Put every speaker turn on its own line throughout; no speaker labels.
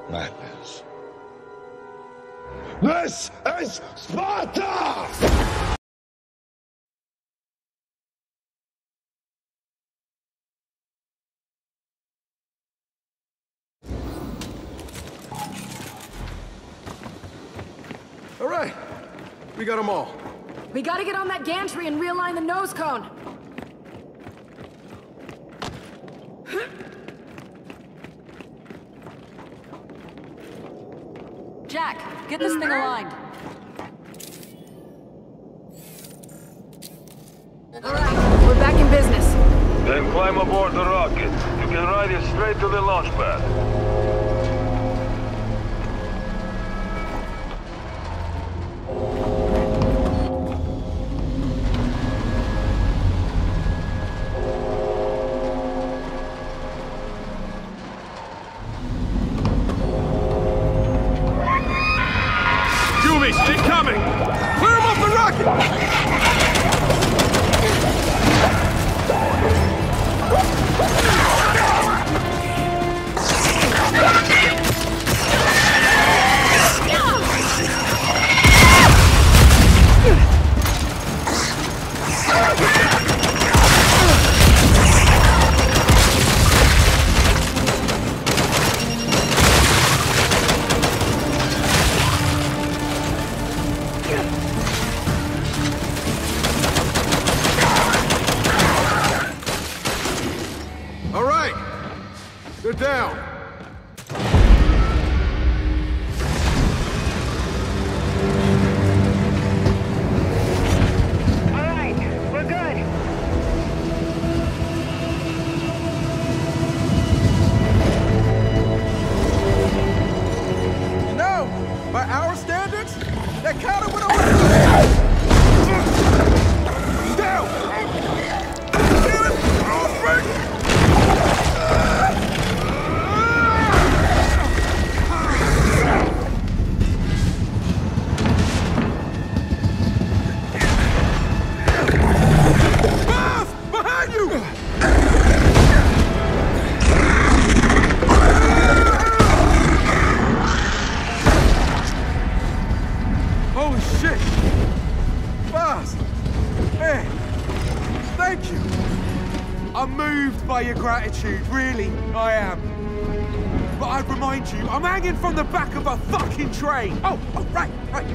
madness. This is Sparta!
All right, we got them all.
We gotta get on that gantry and realign the nose cone. Jack, get this thing aligned. All right, we're back in business.
Then climb aboard the rocket. You can ride it straight to the launch pad.
Incoming! Clear him off the rocket! They're down!
Alright, we're good.
You know, by our standards, that kind of went over. Down! Get it! Oh, break! Holy shit! Boss! Man, thank you! I'm moved by your gratitude, really, I am. But I'd remind you, I'm hanging from the back of a fucking train! Oh, right.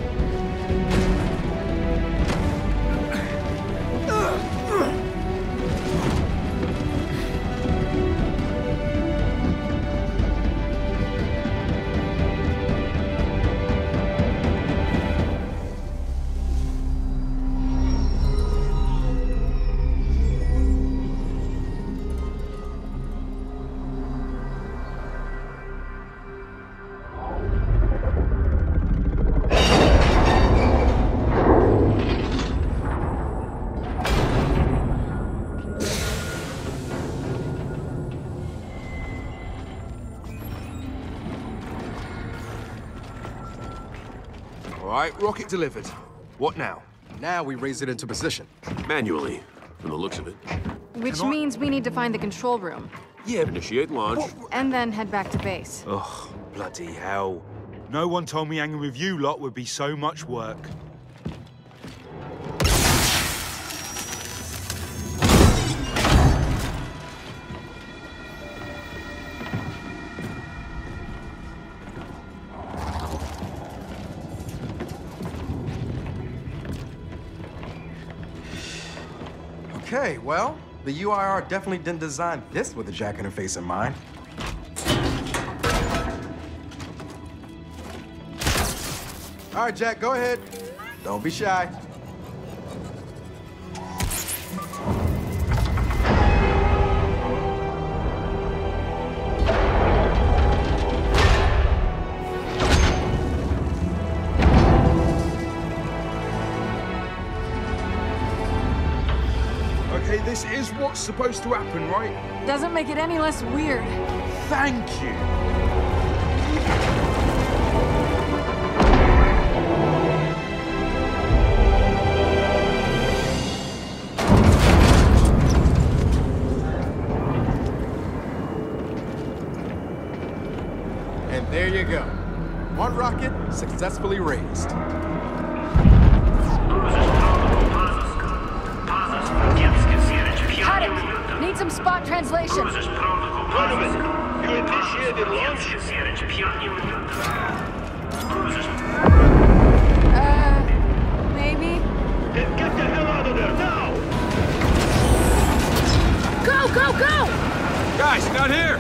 All right, rocket delivered. What now?
Now we raise it into position.
Manually, from the looks of it.
Which means we need to find the control room.
Yeah, initiate launch.
And then head back to base.
Ugh, bloody hell.
No one told me hanging with you lot would be so much work.
Okay, well, the UIR definitely didn't design this with a jack interface in mind. All right, Jack, go ahead. Don't be shy.
Okay, this is what's supposed to happen, right?
Doesn't make it any less weird.
Thank you.
And there you go. One rocket successfully raised.
Got it! Need some spot translation.
Donovan, you initiated launch?
Maybe?
Then get the hell out of there now!
Go, go, go!
Guys, down here!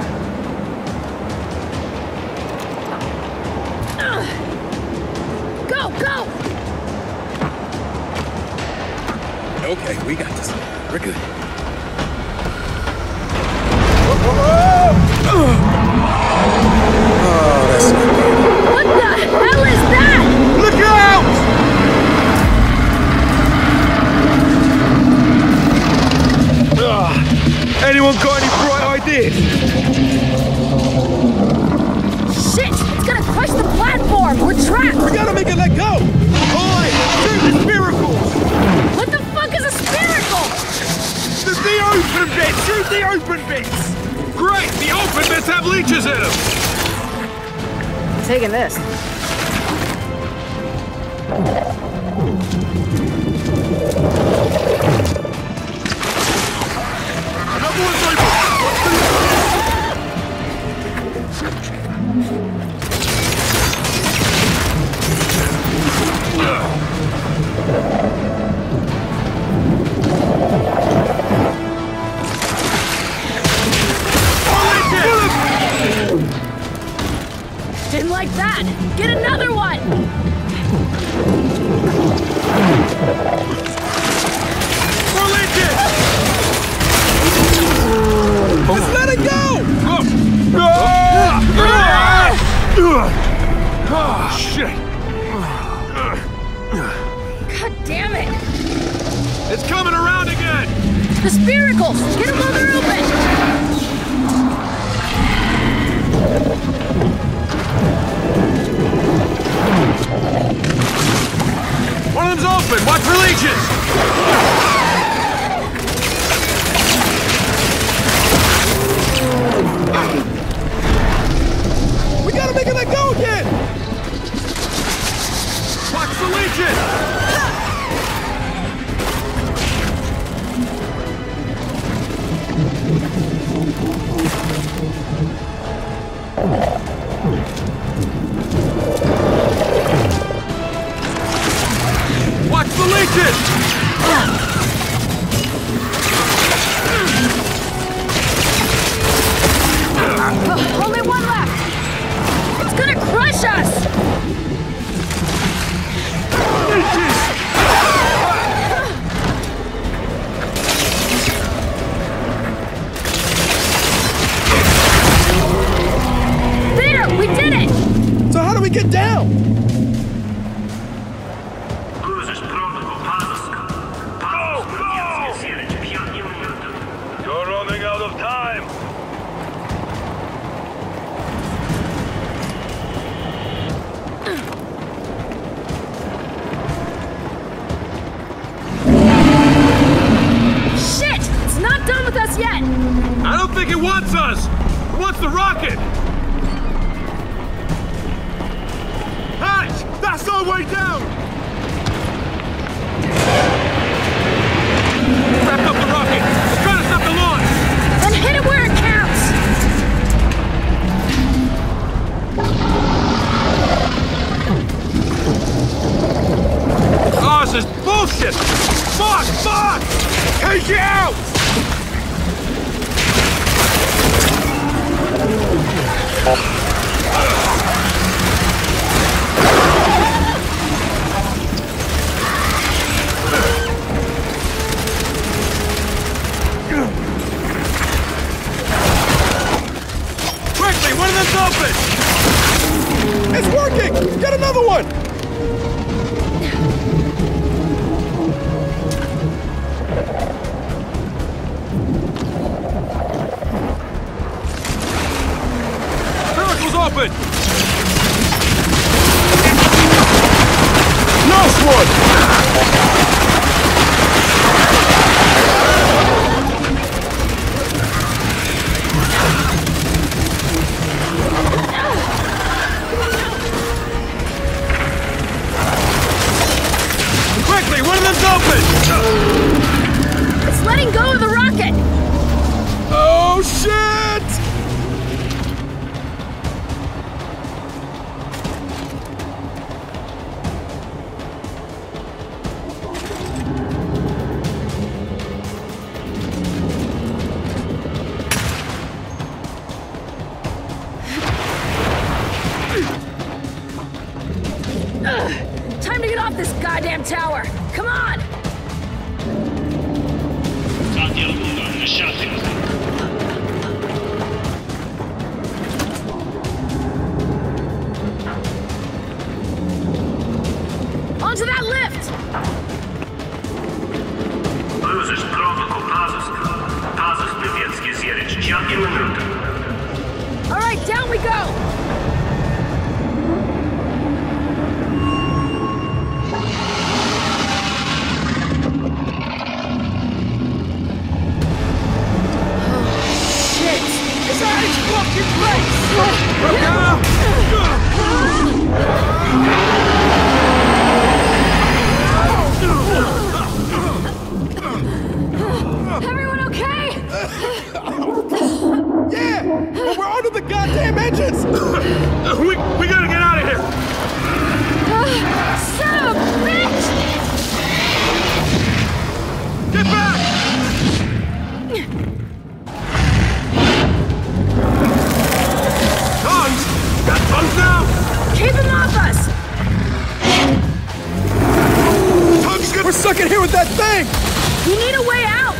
Go, go!
Okay, we got this. We're good. Oh, that's not good.
What the hell is that?
Look out! Anyone got any bright ideas?
Shit! It's gonna crush the platform! We're trapped!
We gotta make it let go! Oi! Shoot the spiracles!
What the fuck is a spherical?
The open bits! Shoot the open bits!
Great! The open bits have leeches in them!
Taking this.
Another one's open!
Didn't like that! Get another one!
Just let it go!
Oh, shit!
God damn it!
It's coming around again!
The spiracles! Get them while they're open!
One of them's open! Watch for leeches!
We gotta make it let go again!
Watch the leeches! Watch the leeches!
Only one left! It's gonna crush us! There! We did it!
So how do we get down?
You're running out of time!
Shit! It's not done with us yet!
I don't think it wants us! It wants the rocket!
Hatch! That's our way down!
Wrap up the rocket! It's trying to stop the launch!
Then hit it where it counts!
Oh, this is bullshit! Fuck! Fuck!
Take it out!
Quickly, one of them's open!
It's working! Get another one!
Miracle's open!
Last one!
goddamn tower! Come on! Onto that lift! All right, down we go! Everyone okay?
Yeah! But we're under the goddamn engines!
we gotta get out of here!
Son of a bitch!
Get back! Guns! Got guns now!
Keep him off us!
We're stuck in here with that thing!
We need a way out!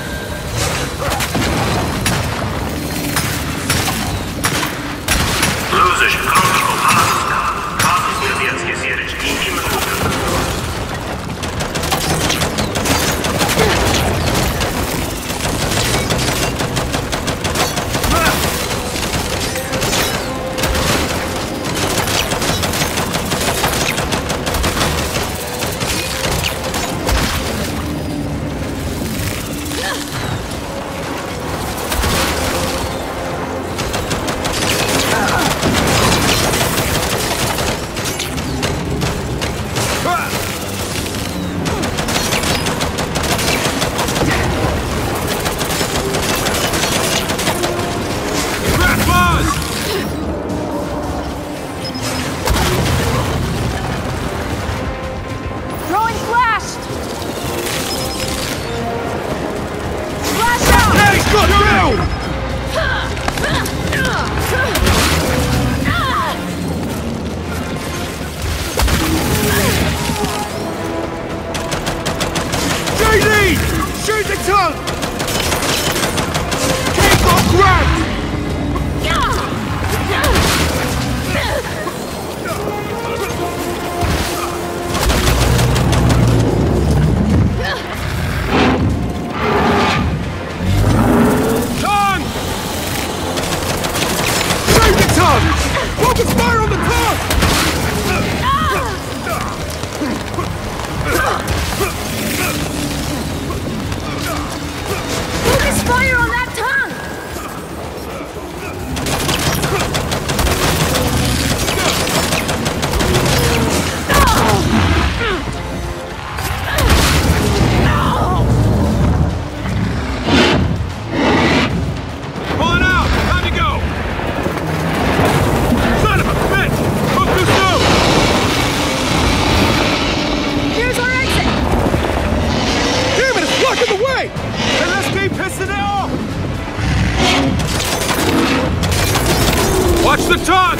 Watch the tongue!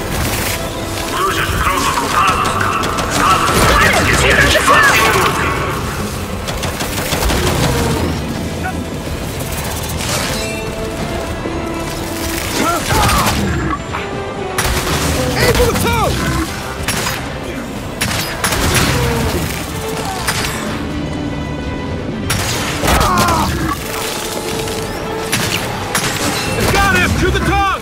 Aim for the toe!
Got him! To the tongue!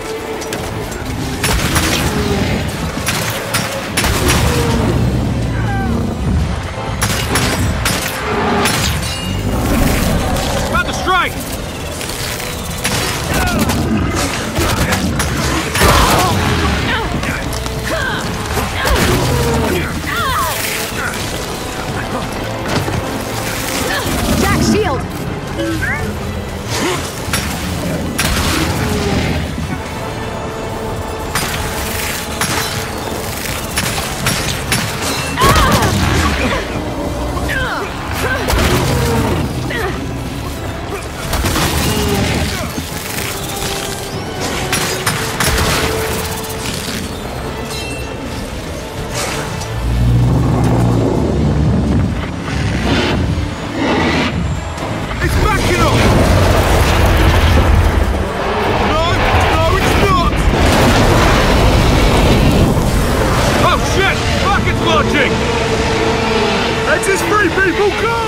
People, go!